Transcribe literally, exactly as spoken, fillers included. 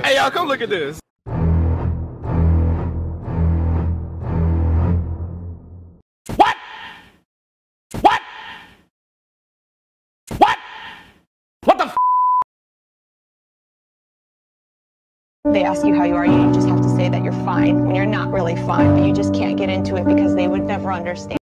Hey, y'all, come look at this. What? What? What? What the f? They ask you how you are, you just have to say that you're fine when you're not really fine, but you just can't get into it because they would never understand.